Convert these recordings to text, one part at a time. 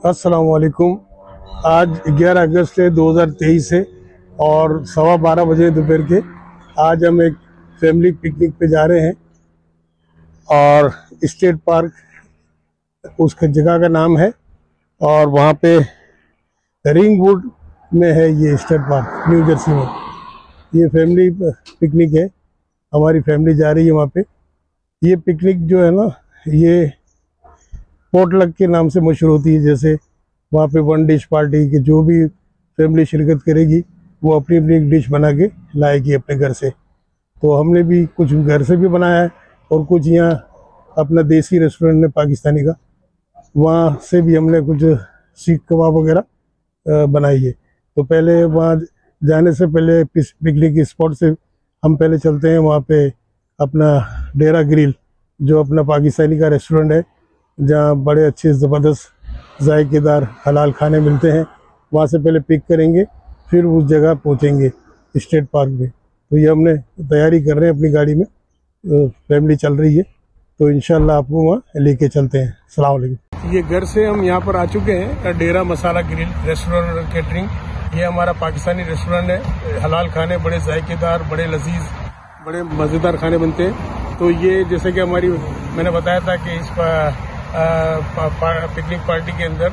अस्सलाम वालेकुम। आज 11 अगस्त है 2023 है और 12:15 बजे दोपहर के। आज हम एक फैमिली पिकनिक पे जा रहे हैं और स्टेट पार्क उसका जगह का नाम है और वहाँ पे रिंगवुड में है ये स्टेट पार्क, न्यू जर्सी में। ये फैमिली पिकनिक है, हमारी फैमिली जा रही है वहाँ पे। ये पिकनिक जो है ना, ये पोटलक के नाम से मशहूर होती है। जैसे वहाँ पे वन डिश पार्टी की जो भी फैमिली शिरकत करेगी वो अपनी अपनी एक डिश बना के लाएगी अपने घर से। तो हमने भी कुछ घर से भी बनाया है और कुछ यहाँ अपना देसी रेस्टोरेंट है पाकिस्तानी का, वहाँ से भी हमने कुछ सीख कबाब वगैरह बनाई है। तो पहले वहाँ जाने से पहले पिकनिक स्पॉट से हम पहले चलते हैं वहाँ पे अपना डेरा ग्रिल, जो अपना पाकिस्तानी का रेस्टोरेंट है जहाँ बड़े अच्छे ज़बरदस्त जायकेदार हलाल खाने मिलते हैं। वहाँ से पहले पिक करेंगे, फिर उस जगह पहुँचेंगे स्टेट पार्क में। तो ये हमने तैयारी कर रहे हैं अपनी गाड़ी में, फैमिली चल रही है, तो इंशाल्लाह आपको वहाँ लेके चलते हैं। अस्सलाम वालेकुम। ये घर से हम यहाँ पर आ चुके हैं, डेरा मसाला ग्रिल रेस्टोरेंट और कैटरिंग। ये हमारा पाकिस्तानी रेस्टोरेंट है, हलाल खाने बड़े जायकेदार, बड़े लजीज, बड़े मज़ेदार खाने बनते हैं। तो ये जैसे कि मैंने बताया था कि इस पिकनिक पार्टी के अंदर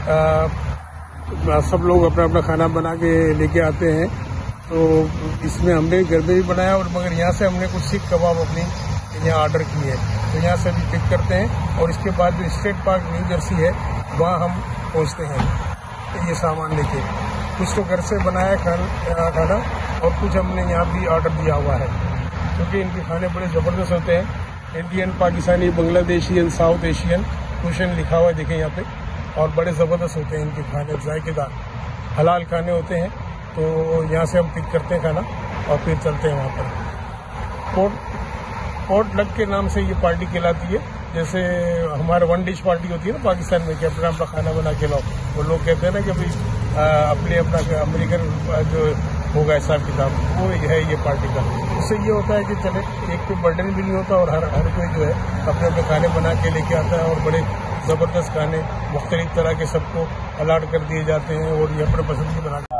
सब लोग अपना अपना खाना बना के लेके आते हैं। तो इसमें हमने घर में भी बनाया, और मगर यहाँ से हमने कुछ सीख कबाब अपनी यहाँ ऑर्डर की है, तो यहाँ से भी पिक करते हैं। और इसके बाद जो स्टेट पार्क न्यू जर्सी है वहाँ हम पहुँचते हैं ये सामान लेके। कुछ तो घर से बनाया खाना और कुछ हमने यहाँ भी ऑर्डर दिया हुआ है, क्योंकि इनके खाने बड़े ज़बरदस्त होते हैं। Indian, Pakistani, Bangladeshian, South Asian question लिखा हुआ है देखें यहाँ पे, और बड़े ज़बरदस्त होते हैं इनके खाने, जायकेदार हलाल खाने होते हैं। तो यहाँ से हम पिक करते हैं खाना और फिर चलते हैं वहाँ पर। पोटलक के नाम से ये पार्टी कहलाती है। जैसे हमारे वन डिश पार्टी होती है ना पाकिस्तान में, कि अपना अपना खाना बना के लाओ। वो लोग कहते हैं ना कि भाई अपना अमेरिकन जो होगा हिसाब किताब, वो है ये पार्टी का। उससे ये होता है कि चले एक पे बर्डन भी नहीं होता और हर कोई जो है अपने अपने खाने बना के लेके आता है, और बड़े ज़बरदस्त खाने मुख्तलिफ तरह के सबको अलाट कर दिए जाते हैं और ये अपने पसंद के बना के।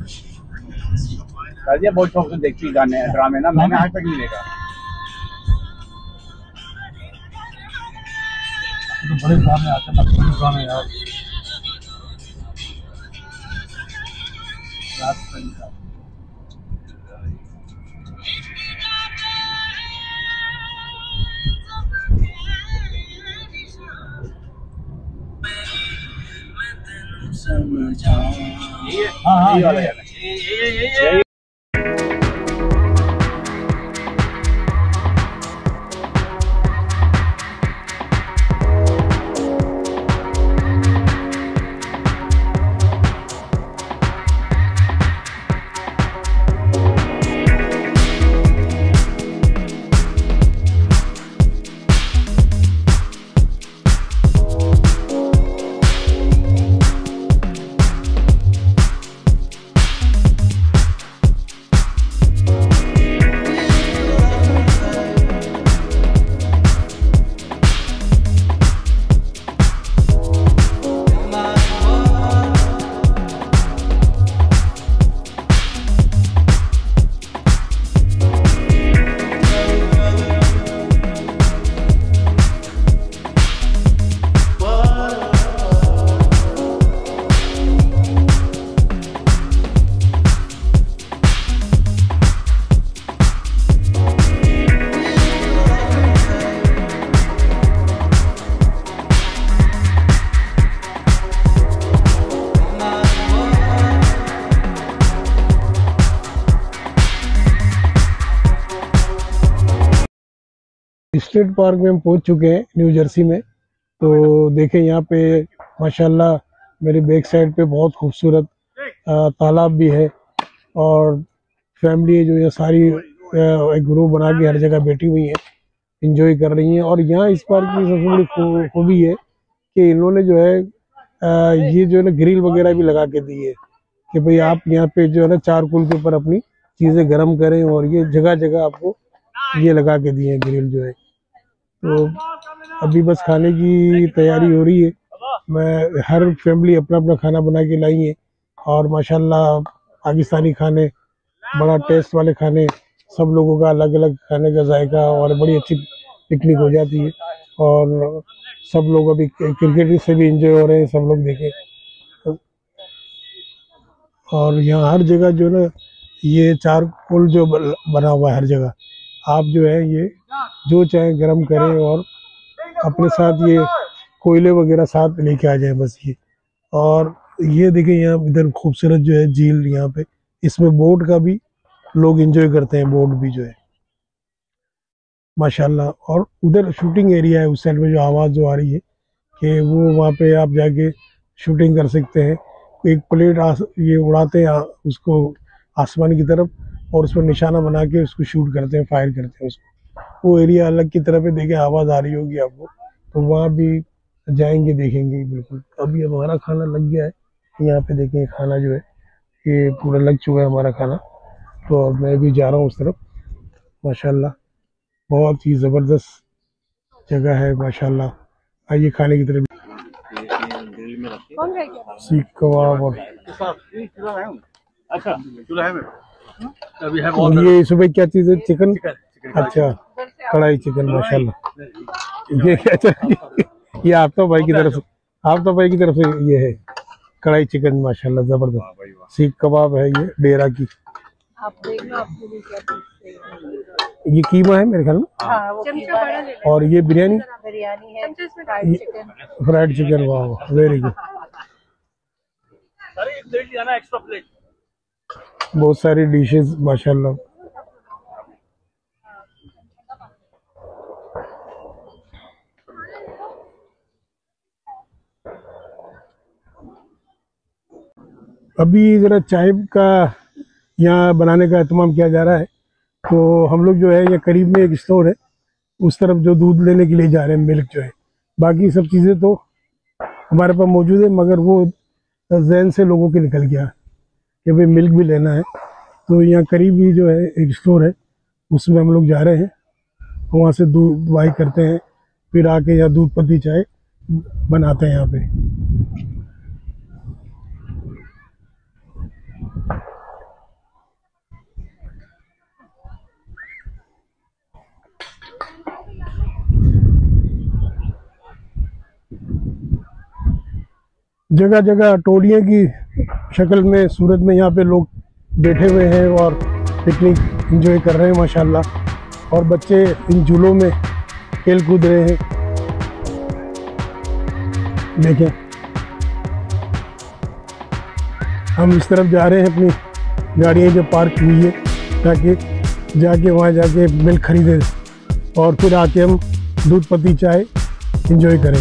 बहुत शौक से देखती गाने ड्रामे ना, मैंने आज तक नहीं देखा। तो बड़े ड्रामे आते हैं, ड्रामे यार ये वाला गाना। स्टेट पार्क में हम पहुंच चुके हैं न्यू जर्सी में। तो देखें यहाँ पे माशाल्लाह मेरे बैक साइड पे बहुत खूबसूरत तालाब भी है, और फैमिली जो ये सारी एक ग्रुप बना के हर जगह बैठी हुई है, इंजॉय कर रही हैं। और यहाँ इस पार्क की सबसे बड़ी खूबी है कि इन्होंने जो है ये जो है ना ग्रिल वगैरह भी लगा के दी है कि भाई आप यहाँ पे जो है ना चारकोल के ऊपर अपनी चीज़ें गर्म करें, और ये जगह जगह आपको ये लगा के दिए हैं ग्रिल जो है। तो अभी बस खाने की तैयारी हो रही है मैं हर फैमिली अपना अपना खाना बना के लाई है और माशाल्लाह पाकिस्तानी खाने, बड़ा टेस्ट वाले खाने, सब लोगों का अलग अलग खाने का जायका और बड़ी अच्छी पिकनिक हो जाती है। और सब लोग अभी क्रिकेट से भी इंजॉय हो रहे हैं, सब लोग देखें। और यहाँ हर जगह जो ना ये चारकोल जो बना हुआ है हर जगह, आप जो है ये जो चाहे गरम करें और अपने साथ ये कोयले वगैरह साथ लेके आ जाए बस ये। और ये देखें यहाँ इधर खूबसूरत जो है झील यहाँ पे, इसमें बोट का भी लोग एंजॉय करते हैं, बोट भी जो है माशाल्लाह। और उधर शूटिंग एरिया है उस साइड में, जो आवाज़ जो आ रही है कि वो वहाँ पे आप जाके शूटिंग कर सकते हैं। एक प्लेट ये उड़ाते हैं उसको आसमान की तरफ और उस पर निशाना बना के उसको शूट करते हैं, फायर करते हैं उसको। वो एरिया अलग की तरफ है, देखें आवाज़ आ रही होगी आपको, तो वहाँ भी जाएंगे देखेंगे बिल्कुल। अभी हमारा खाना लग गया है यहाँ पे, देखें खाना जो है ये पूरा लग चुका है हमारा खाना, तो मैं भी जा रहा हूँ उस तरफ। माशाल्लाह बहुत ही ज़बरदस्त जगह है माशाल्लाह। आइए खाने की तरफ। सीख कबाब और अच्छा चूल्हा है अभी है और ये सुबह क्या चीज़ है, चिकन। अच्छा कढ़ाई चिकन माशाल्लाह। ये अच्छा ये आफ्ताब भाई की तरफ से, आफ्ताब भाई की तरफ से ये है कढ़ाई चिकन माशाल्लाह ज़बरदस्त। सीख कबाब है ये डेरा की। आप देख लो आपके लिए क्या पूछते हैं। ये कीमा है मेरे ख्याल में। हाँ, वो कीमा है। और ये बिरयानी है, फ्राइड चिकन। फ्राइड चिकन, वाह वेरी गुड। अरे एक प्लेट लिया एक्स्ट्रा प्लेट। बहुत सारी डिशेस माशाल्लाह। अभी ज़रा चाय का यहाँ बनाने का एहतमाम किया जा रहा है, तो हम लोग जो है ये करीब में एक स्टोर है उस तरफ जो दूध लेने के लिए जा रहे हैं, मिल्क जो है। बाकी सब चीज़ें तो हमारे पास मौजूद है, मगर वो जहन से लोगों के निकल गया कि भाई मिल्क भी लेना है। तो यहाँ करीब ही जो है एक स्टोर है, उसमें हम लोग जा रहे हैं, वहाँ से दूध बाई करते हैं, फिर आके यहाँ दूध पत्ती चाय बनाते हैं यहाँ पे। जगह जगह टोलियों की शक्ल में सूरत में यहाँ पे लोग बैठे हुए हैं और पिकनिक एंजॉय कर रहे हैं माशाल्लाह। और बच्चे इन झूलों में खेल कूद रहे हैं, देखें। हम इस तरफ जा रहे हैं, अपनी गाड़ियाँ जो पार्क हुई है, ताकि जाके वहाँ जाके मिल्क खरीदें और फिर आके हम दूध पत्ती चाय एंजॉय करें।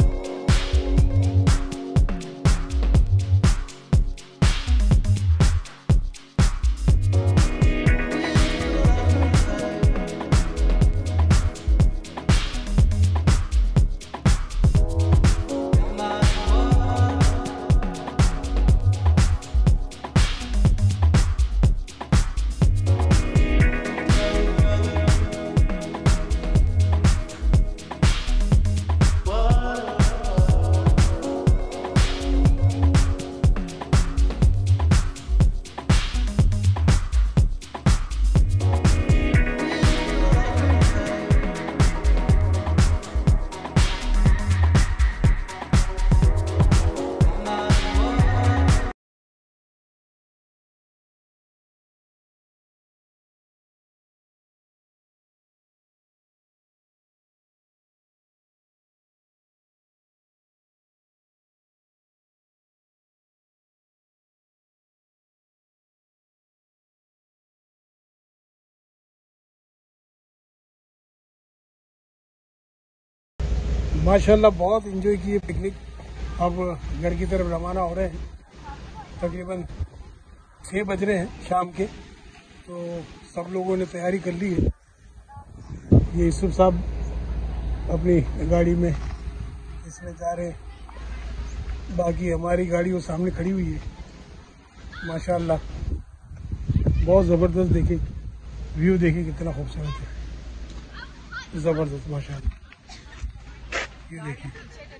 माशाल्लाह बहुत एंजॉय किए पिकनिक। अब घर की तरफ रवाना हो रहे हैं, तकरीबन 6 बज रहे हैं शाम के, तो सब लोगों ने तैयारी कर ली है। ये यूसुफ साहब अपनी गाड़ी में इसमें जा रहे हैं, बाकी हमारी गाड़ी वो सामने खड़ी हुई है। माशाल्लाह बहुत ज़बरदस्त, देखे व्यू, देखे कितना खूबसूरत है, ज़बरदस्त माशाल्लाह। ये देखिए